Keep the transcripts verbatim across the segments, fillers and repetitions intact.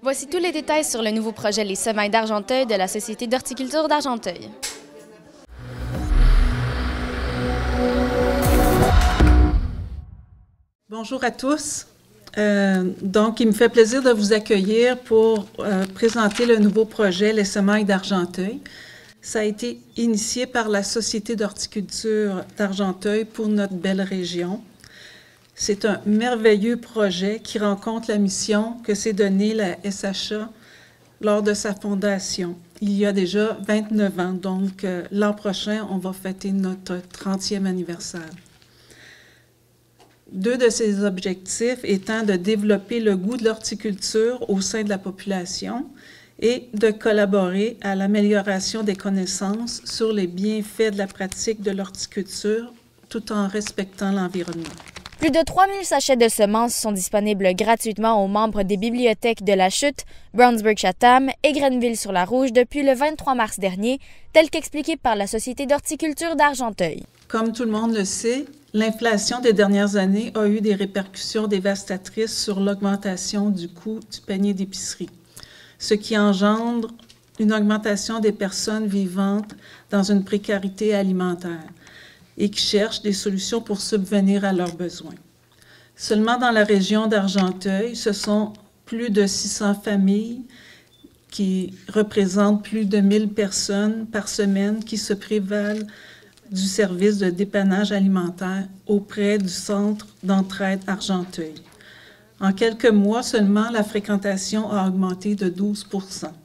Voici tous les détails sur le nouveau projet Les Semailles d'Argenteuil de la Société d'horticulture d'Argenteuil. Bonjour à tous. Euh, donc, il me fait plaisir de vous accueillir pour euh, présenter le nouveau projet Les Semailles d'Argenteuil. Ça a été initié par la Société d'horticulture d'Argenteuil pour notre belle région. C'est un merveilleux projet qui rencontre la mission que s'est donnée la S H A lors de sa fondation. Il y a déjà vingt-neuf ans, donc euh, l'an prochain, on va fêter notre trentième anniversaire. Deux de ces objectifs étant de développer le goût de l'horticulture au sein de la population et de collaborer à l'amélioration des connaissances sur les bienfaits de la pratique de l'horticulture tout en respectant l'environnement. Plus de trois mille sachets de semences sont disponibles gratuitement aux membres des bibliothèques de La Chute, Brownsburg-Chatham et Grenville-sur-la-Rouge depuis le vingt-trois mars dernier, tel qu'expliqué par la Société d'horticulture d'Argenteuil. Comme tout le monde le sait, l'inflation des dernières années a eu des répercussions dévastatrices sur l'augmentation du coût du panier d'épicerie, ce qui engendre une augmentation des personnes vivantes dans une précarité alimentaire et qui cherchent des solutions pour subvenir à leurs besoins. Seulement dans la région d'Argenteuil, ce sont plus de six cents familles qui représentent plus de mille personnes par semaine qui se prévalent du service de dépannage alimentaire auprès du Centre d'entraide Argenteuil. En quelques mois seulement, la fréquentation a augmenté de douze pour cent.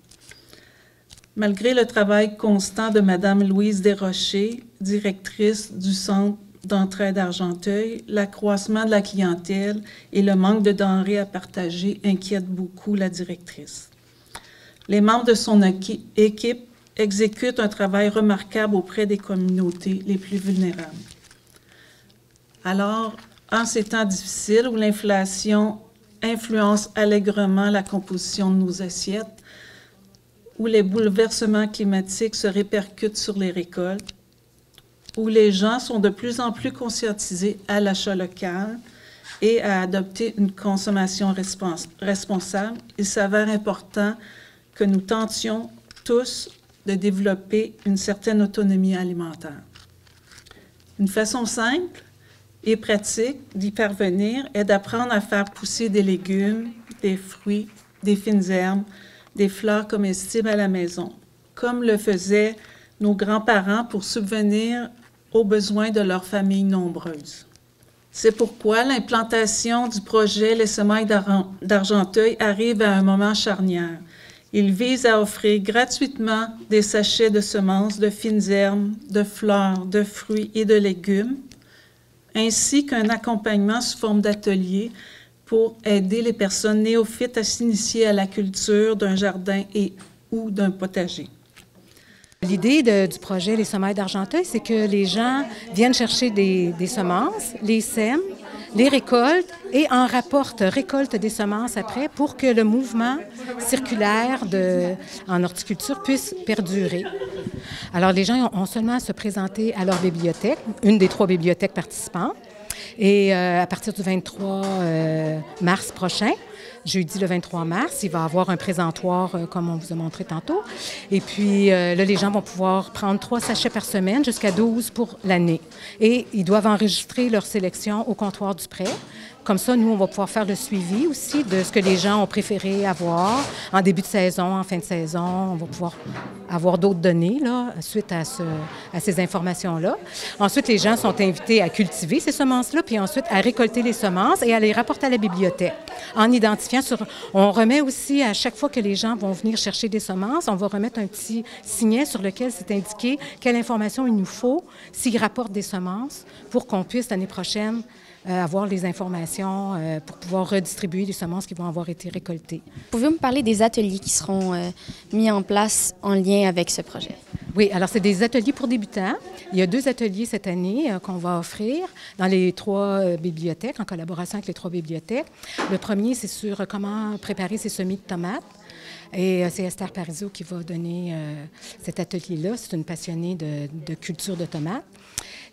Malgré le travail constant de Mme Louise Desrochers, directrice du Centre d'entraide Argenteuil, l'accroissement de la clientèle et le manque de denrées à partager inquiètent beaucoup la directrice. Les membres de son équipe exécutent un travail remarquable auprès des communautés les plus vulnérables. Alors, en ces temps difficiles où l'inflation influence allègrement la composition de nos assiettes, où les bouleversements climatiques se répercutent sur les récoltes, où les gens sont de plus en plus conscientisés à l'achat local et à adopter une consommation respons- responsable, il s'avère important que nous tentions tous de développer une certaine autonomie alimentaire. Une façon simple et pratique d'y parvenir est d'apprendre à faire pousser des légumes, des fruits, des fines herbes, des fleurs comestibles à la maison, comme le faisaient nos grands-parents pour subvenir aux besoins de leurs familles nombreuses. C'est pourquoi l'implantation du projet Les Semailles d'Argenteuil arrive à un moment charnière. Il vise à offrir gratuitement des sachets de semences, de fines herbes, de fleurs, de fruits et de légumes, ainsi qu'un accompagnement sous forme d'atelier pour aider les personnes néophytes à s'initier à la culture d'un jardin et ou d'un potager. L'idée de, du projet Les Semailles d'Argenteuil, c'est que les gens viennent chercher des, des semences, les sèment, les récoltent et en rapportent, récoltent des semences après pour que le mouvement circulaire de, en horticulture puisse perdurer. Alors, les gens ont seulement à se présenter à leur bibliothèque, une des trois bibliothèques participantes. Et euh, à partir du vingt-trois mars prochain, jeudi le vingt-trois mars, il va y avoir un présentoir euh, comme on vous a montré tantôt. Et puis euh, là, les gens vont pouvoir prendre trois sachets par semaine jusqu'à douze pour l'année. Et ils doivent enregistrer leur sélection au comptoir du prêt. Comme ça, nous, on va pouvoir faire le suivi aussi de ce que les gens ont préféré avoir en début de saison, en fin de saison. On va pouvoir avoir d'autres données là, suite à, ce, à ces informations-là. Ensuite, les gens sont invités à cultiver ces semences-là, puis ensuite à récolter les semences et à les rapporter à la bibliothèque. En identifiant sur... On remet aussi, à chaque fois que les gens vont venir chercher des semences, on va remettre un petit signet sur lequel c'est indiqué quelle information il nous faut s'ils rapportent des semences pour qu'on puisse, l'année prochaine, Euh, avoir les informations euh, pour pouvoir redistribuer les semences qui vont avoir été récoltées. Pouvez-vous me parler des ateliers qui seront euh, mis en place en lien avec ce projet? Oui, alors c'est des ateliers pour débutants. Il y a deux ateliers cette année euh, qu'on va offrir dans les trois euh, bibliothèques, en collaboration avec les trois bibliothèques. Le premier, c'est sur euh, comment préparer ses semis de tomates. Et euh, c'est Esther Parizeau qui va donner euh, cet atelier-là. C'est une passionnée de, de culture de tomates.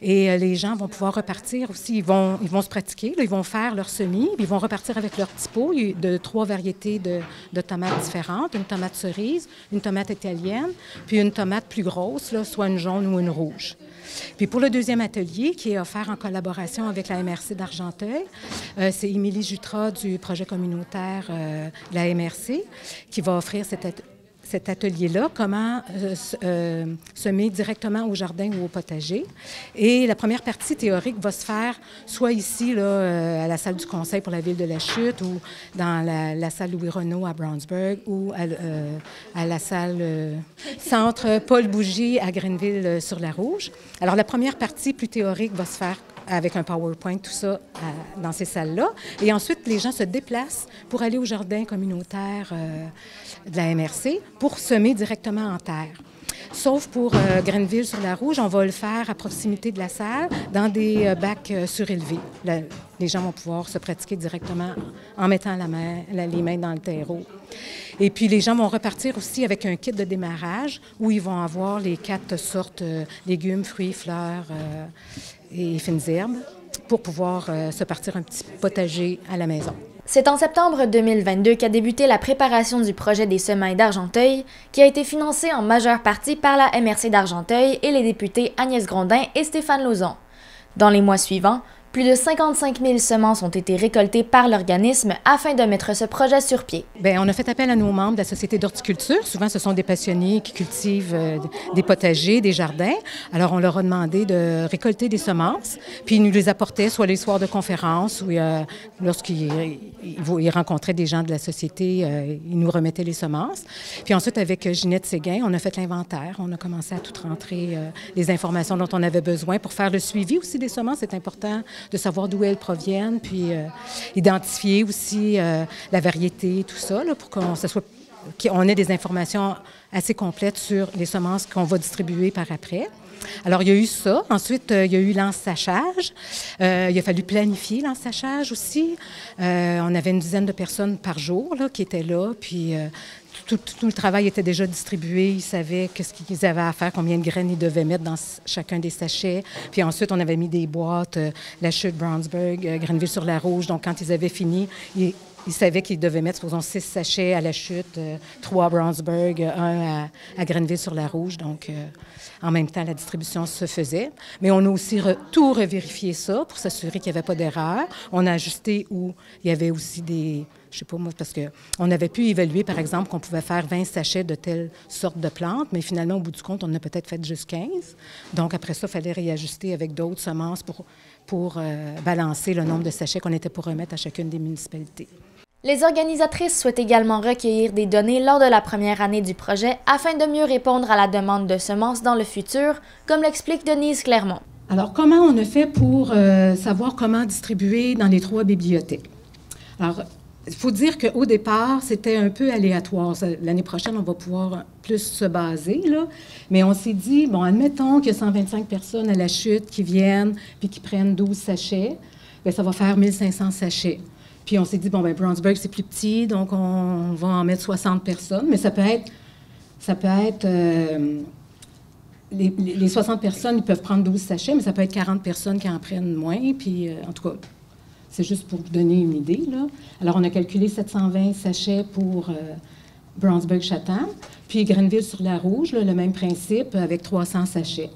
Et euh, les gens vont pouvoir repartir aussi. Ils vont, ils vont se pratiquer, là, ils vont faire leur semis, puis ils vont repartir avec leur petit pot de trois variétés de, de tomates différentes. Une tomate cerise, une tomate italienne, puis une tomate plus grosse, là, soit une jaune ou une rouge. Puis pour le deuxième atelier, qui est offert en collaboration avec la M R C d'Argenteuil, euh, c'est Émilie Jutras du projet communautaire euh, de la M R C qui va offrir cet atelier. Cet atelier-là, comment euh, euh, semer directement au jardin ou au potager. Et la première partie théorique va se faire soit ici, là, euh, à la salle du conseil pour la ville de la Chute, ou dans la, la salle Louis-Renault à Brownsburg, ou à, euh, à la salle euh, Centre Paul Bougie à Grenville-sur-la-Rouge. Alors, la première partie plus théorique va se faire avec un PowerPoint, tout ça, à, dans ces salles-là. Et ensuite, les gens se déplacent pour aller au jardin communautaire euh, de la M R C pour semer directement en terre. Sauf pour euh, Grenville-sur-la-Rouge, on va le faire à proximité de la salle, dans des euh, bacs euh, surélevés. Là, les gens vont pouvoir se pratiquer directement en mettant la main, la, les mains dans le terreau. Et puis, les gens vont repartir aussi avec un kit de démarrage où ils vont avoir les quatre sortes de euh, légumes, fruits, fleurs euh, et fines herbes pour pouvoir euh, se partir un petit potager à la maison. C'est en septembre deux mille vingt-deux qu'a débuté la préparation du projet des Semailles d'Argenteuil, qui a été financé en majeure partie par la M R C d'Argenteuil et les députés Agnès Grondin et Stéphane Lauzon. Dans les mois suivants, plus de cinquante-cinq mille semences ont été récoltées par l'organisme afin de mettre ce projet sur pied. Bien, on a fait appel à nos membres de la Société d'horticulture. Souvent, ce sont des passionnés qui cultivent euh, des potagers, des jardins. Alors, on leur a demandé de récolter des semences, puis ils nous les apportaient soit les soirs de conférence ou euh, lorsqu'ils ils, ils rencontraient des gens de la Société, euh, ils nous remettaient les semences. Puis ensuite, avec Ginette Séguin, on a fait l'inventaire. On a commencé à tout rentrer euh, les informations dont on avait besoin pour faire le suivi aussi des semences. C'est important de savoir d'où elles proviennent, puis euh, identifier aussi euh, la variété, tout ça, là, pour qu'on ça soit, qu'on ait des informations assez complètes sur les semences qu'on va distribuer par après. Alors, il y a eu ça. Ensuite, euh, il y a eu l'ensachage. Euh, il a fallu planifier l'ensachage aussi. Euh, on avait une dizaine de personnes par jour là, qui étaient là, puis euh, Tout, tout, tout le travail était déjà distribué. Ils savaient qu'est-ce qu'ils avaient à faire, combien de graines ils devaient mettre dans chacun des sachets. Puis ensuite, on avait mis des boîtes, euh, la Chute, Brownsburg, euh, Grenville-sur-la-Rouge. Donc, quand ils avaient fini, ils, ils savaient qu'ils devaient mettre, supposons, six sachets à la Chute, euh, trois à Brownsburg, un à, à Grenville-sur-la-Rouge. Donc, euh, en même temps, la distribution se faisait. Mais on a aussi re, tout revérifié ça pour s'assurer qu'il n'y avait pas d'erreur. On a ajusté où il y avait aussi des... Je sais pas, moi, parce qu'on avait pu évaluer, par exemple, qu'on pouvait faire vingt sachets de telle sorte de plantes, mais finalement, au bout du compte, on en a peut-être fait juste quinze. Donc, après ça, il fallait réajuster avec d'autres semences pour, pour euh, balancer le nombre de sachets qu'on était pour remettre à chacune des municipalités. Les organisatrices souhaitent également recueillir des données lors de la première année du projet afin de mieux répondre à la demande de semences dans le futur, comme l'explique Denise Clermont. Alors, comment on a fait pour euh, savoir comment distribuer dans les trois bibliothèques? Alors, il faut dire qu'au départ, c'était un peu aléatoire. L'année prochaine, on va pouvoir plus se baser, là. Mais on s'est dit, bon, admettons qu'il y a cent vingt-cinq personnes à la Chute qui viennent puis qui prennent douze sachets, bien, ça va faire mille cinq cents sachets. Puis on s'est dit, bon, bien, Brownsburg, c'est plus petit, donc on va en mettre soixante personnes. Mais ça peut être, ça peut être, euh, les, les soixante personnes, ils peuvent prendre douze sachets, mais ça peut être quarante personnes qui en prennent moins, puis euh, en tout cas... C'est juste pour vous donner une idée, là. Alors, on a calculé sept cent vingt sachets pour euh, Brownsburg-Chatham, puis Grenville-sur-la-Rouge, là, le même principe, avec trois cents sachets.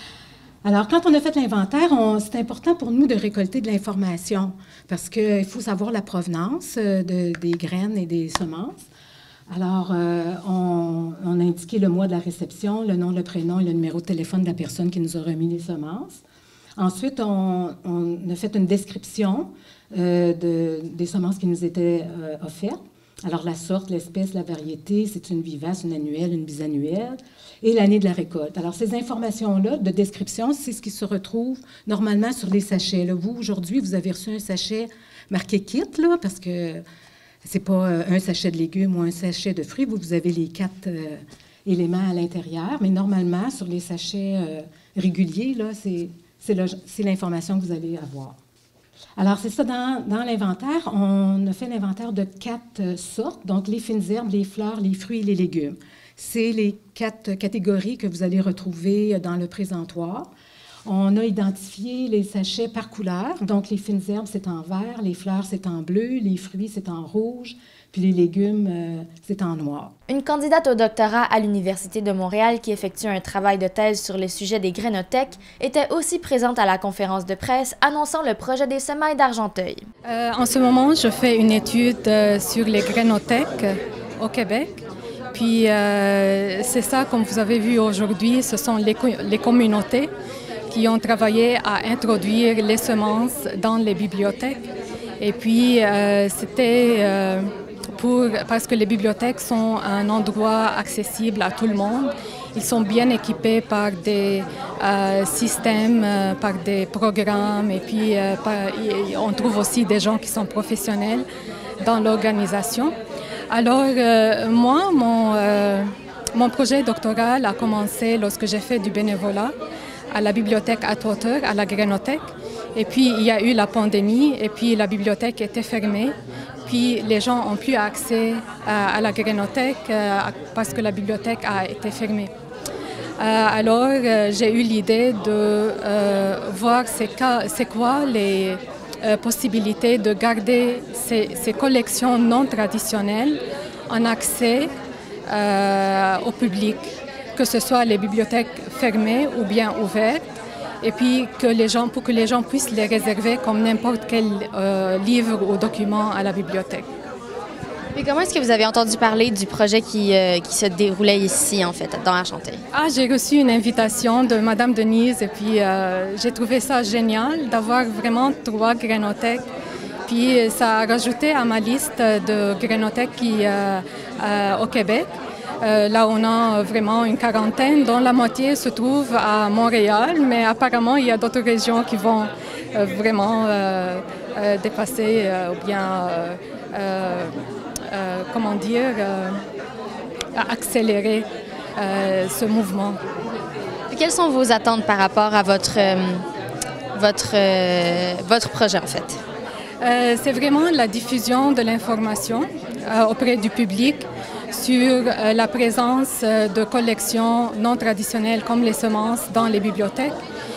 Alors, quand on a fait l'inventaire, c'est important pour nous de récolter de l'information, parce qu'il faut savoir la provenance euh, de, des graines et des semences. Alors, euh, on, on a indiqué le mois de la réception, le nom, le prénom et le numéro de téléphone de la personne qui nous a remis les semences. Ensuite, on, on a fait une description euh, de, des semences qui nous étaient euh, offertes. Alors, la sorte, l'espèce, la variété, c'est une vivace, une annuelle, une bisannuelle, et l'année de la récolte. Alors, ces informations-là de description, c'est ce qui se retrouve normalement sur les sachets. Là, vous, aujourd'hui, vous avez reçu un sachet marqué « kit », là, parce que c'est pas un sachet de légumes ou un sachet de fruits. Vous, vous avez les quatre euh, éléments à l'intérieur, mais normalement, sur les sachets euh, réguliers, là, c'est... C'est l'information que vous allez avoir. Alors, c'est ça, dans, dans l'inventaire, on a fait l'inventaire de quatre sortes, donc les fines herbes, les fleurs, les fruits et les légumes. C'est les quatre catégories que vous allez retrouver dans le présentoir. On a identifié les sachets par couleur. Donc, les fines herbes, c'est en vert, les fleurs, c'est en bleu, les fruits, c'est en rouge, puis les légumes, euh, c'est en noir. Une candidate au doctorat à l'Université de Montréal qui effectue un travail de thèse sur le sujet des grainothèques était aussi présente à la conférence de presse annonçant le projet des semailles d'Argenteuil. Euh, en ce moment, je fais une étude euh, sur les grainothèques au Québec. Puis, euh, c'est ça, comme vous avez vu aujourd'hui, ce sont les, co- les communautés qui ont travaillé à introduire les semences dans les bibliothèques. Et puis, euh, c'était euh, pour, parce que les bibliothèques sont un endroit accessible à tout le monde. Ils sont bien équipés par des euh, systèmes, euh, par des programmes. Et puis, euh, par, on trouve aussi des gens qui sont professionnels dans l'organisation. Alors, euh, moi, mon, euh, mon projet doctoral a commencé lorsque j'ai fait du bénévolat à la bibliothèque Atwater, à la grainothèque. Et puis, il y a eu la pandémie, et puis la bibliothèque était fermée. Puis, les gens n'ont plus accès à, à la grainothèque euh, parce que la bibliothèque a été fermée. Euh, alors, euh, j'ai eu l'idée de euh, voir c'est quoi les euh, possibilités de garder ces, ces collections non traditionnelles en accès euh, au public, que ce soit les bibliothèques fermées ou bien ouvertes, et puis que les gens, pour que les gens puissent les réserver comme n'importe quel euh, livre ou document à la bibliothèque. Et comment est-ce que vous avez entendu parler du projet qui, euh, qui se déroulait ici, en fait, dans Argenteuil? Ah, j'ai reçu une invitation de Madame Denise, et puis euh, j'ai trouvé ça génial d'avoir vraiment trois grainothèques. Puis ça a rajouté à ma liste de grainothèques qui, euh, euh, au Québec. Euh, là, on a vraiment une quarantaine, dont la moitié se trouve à Montréal, mais apparemment, il y a d'autres régions qui vont euh, vraiment euh, euh, dépasser euh, ou bien, euh, euh, euh, comment dire, euh, accélérer euh, ce mouvement. Et quelles sont vos attentes par rapport à votre, euh, votre, euh, votre projet, en fait? Euh, c'est vraiment la diffusion de l'information euh, auprès du public sur euh, la présence euh, de collections non traditionnelles comme les semences dans les bibliothèques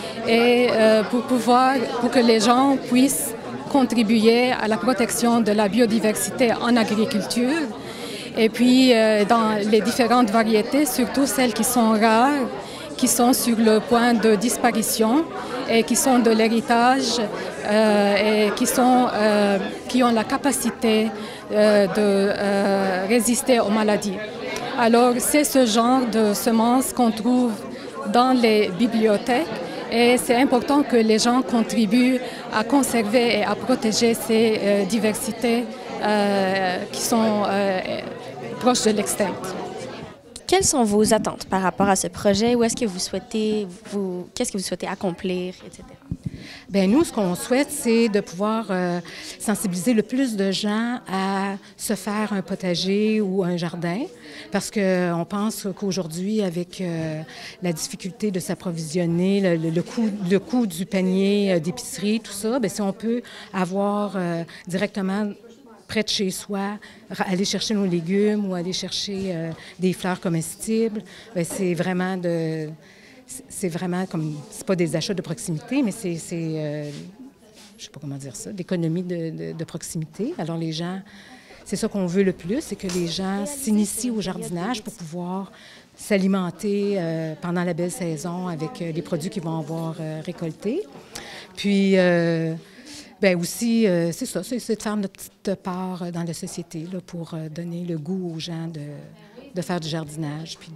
et euh, pour pouvoir, pour que les gens puissent contribuer à la protection de la biodiversité en agriculture et puis euh, dans les différentes variétés, surtout celles qui sont rares, qui sont sur le point de disparition et qui sont de l'héritage euh, et qui, sont, euh, qui ont la capacité euh, de euh, résister aux maladies. Alors, c'est ce genre de semences qu'on trouve dans les bibliothèques et c'est important que les gens contribuent à conserver et à protéger ces euh, diversités euh, qui sont euh, proches de l'extinct. Quelles sont vos attentes par rapport à ce projet? Où est-ce que vous souhaitez, vous, qu'est-ce que vous souhaitez accomplir, et cetera? Bien, nous, ce qu'on souhaite, c'est de pouvoir euh, sensibiliser le plus de gens à se faire un potager ou un jardin, parce qu'on pense qu'aujourd'hui, avec euh, la difficulté de s'approvisionner, le, le, le, coût, le coût du panier d'épicerie, tout ça, bien, si on peut avoir euh, directement près de chez soi, aller chercher nos légumes ou aller chercher euh, des fleurs comestibles, bien, c'est vraiment de... C'est vraiment comme... C'est pas des achats de proximité, mais c'est... Euh, je sais pas comment dire ça, d'économie de, de, de proximité. Alors les gens... C'est ça qu'on veut le plus, c'est que les gens s'initient au jardinage pour pouvoir s'alimenter euh, pendant la belle saison avec euh, les produits qu'ils vont avoir euh, récoltés. Puis... Euh, Bien aussi, euh, c'est ça, c'est de faire notre petite part dans la société là, pour euh, donner le goût aux gens de, de faire du jardinage. Puis de...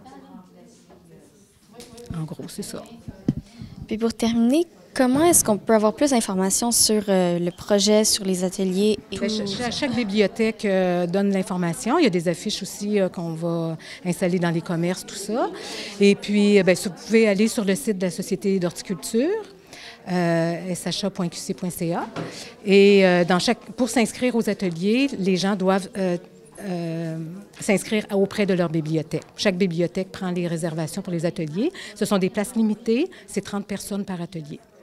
En gros, c'est ça. Puis pour terminer, comment est-ce qu'on peut avoir plus d'informations sur euh, le projet, sur les ateliers? Et Bien, où... chaque, chaque bibliothèque euh, donne l'information. Il y a des affiches aussi euh, qu'on va installer dans les commerces, tout ça. Et puis, bien, vous pouvez aller sur le site de la Société d'horticulture. Euh, s h a point q c point c a. Et euh, dans chaque, pour s'inscrire aux ateliers, les gens doivent euh, euh, s'inscrire auprès de leur bibliothèque. Chaque bibliothèque prend les réservations pour les ateliers. Ce sont des places limitées, c'est trente personnes par atelier.